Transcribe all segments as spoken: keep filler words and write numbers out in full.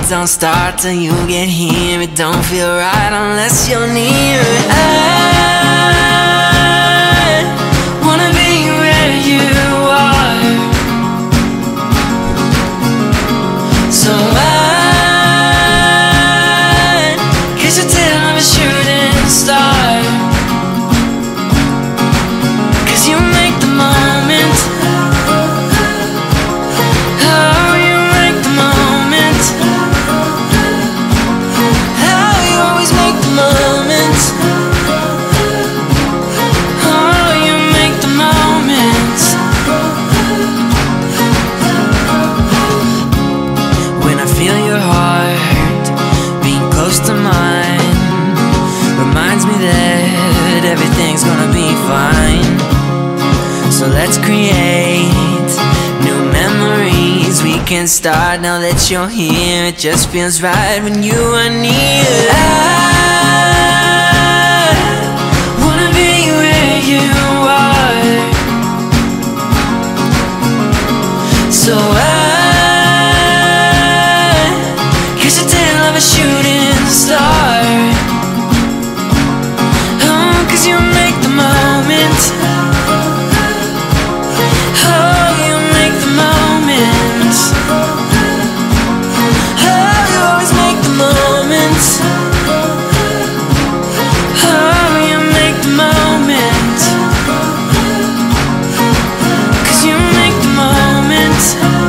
don't start till you get here. It don't feel right unless you're near it. I wanna be where you are, so I kiss your tail of a shooting star, 'cause you make the moment. Oh, you make the moment. Oh, you always make the moment. Oh, you make the moment. When I feel your heart being close to mine, reminds me that everything's gonna be fine. So let's create new memories. We can start now that you're here. It just feels right when you are near. I wanna be where you are, so I kiss the tail of a shooting star. Oh, 'cause you make the moment. Oh, you make the moment. Oh, you always make the moment. Oh, you make the moment. 'Cause you make the moment.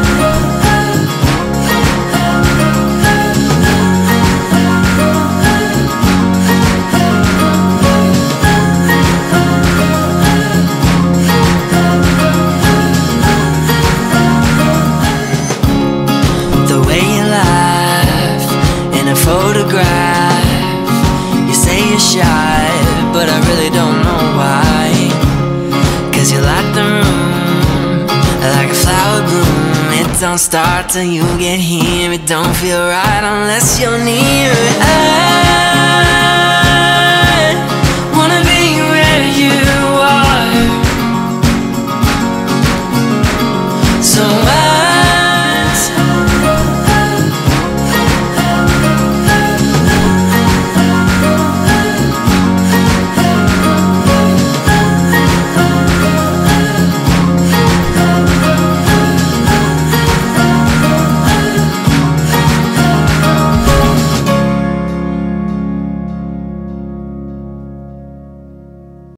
The way you laugh in a photograph. You say you're shy, but I really don't know why. 'Cause you light the room like a flower bloom. It don't start till you get here. It don't feel right unless you're near it. I wanna be where you